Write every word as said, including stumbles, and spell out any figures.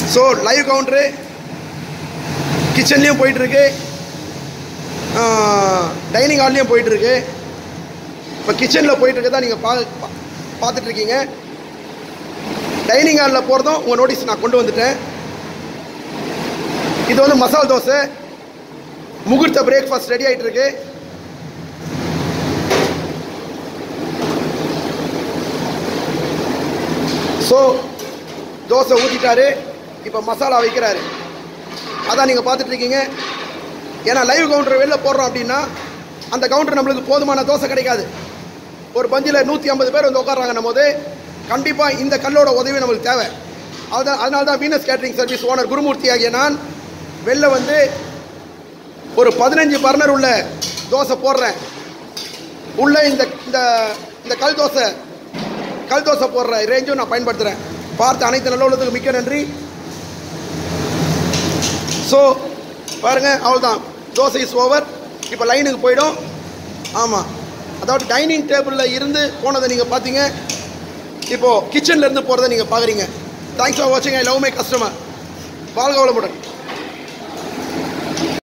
So live Gounder கிச்சன்லேயும் போயிட்டுருக்கு, dining ஹால்லேயும் போயிட்டுருக்கு. இப்போ கிச்சனில் போயிட்டுருக்கதான் நீங்கள் பா பார்த்துட்ருக்கீங்க. டைனிங் ஹாலில் போகிறதும் உங்கள் நோட்டீஸ் நான் கொண்டு வந்துட்டேன். இது வந்து மசால் தோசை, முகூர்த்த பிரேக்ஃபாஸ்ட் ரெடி ஆகிட்டு இருக்கு. ஸோ தோசை ஊற்றிட்டாரு, இப்போ மசாலா வைக்கிறாரு. அதான் நீங்கள் பார்த்துட்ருக்கீங்க. ஏன்னா லைவ் கவுண்டர் வெளில போடுறோம் அப்படின்னா அந்த கவுண்டர் நம்மளுக்கு போதுமான தோசை கிடைக்காது. ஒரு பந்தியில் நூற்றி ஐம்பது பேர் வந்து உட்காடுறாங்கன்னும் போது கண்டிப்பாக இந்த கல்லோட உதவி நம்மளுக்கு தேவை. அதுதான் அதனால தான் Venus catering service owner Gurumurthy ஆகிய நான் வெளில வந்து ஒரு பதினஞ்சு பர்னர் உள்ள தோசை போடுறேன். உள்ள இந்த இந்த கல் தோசை கல் தோசை போடுற ரேஞ்சும் நான் பயன்படுத்துகிறேன். பார்த்து அனைத்து நல்ல உள்ளத்துக்கு மிக்க நன்றி. ஸோ பாருங்கள், அவ்வளோதான், தோசை இஸ் ஓவர். இப்போ லைனுக்கு போயிடும். ஆமாம், அதாவது டைனிங் டேபிளில் இருந்து போனதை நீங்கள் பார்த்தீங்க, இப்போது கிச்சன்லேருந்து போகிறத நீங்கள் பார்க்குறீங்க. தேங்க்ஸ் ஃபார் வாட்சிங். I love my customer. வாழ்க வளமுடன்.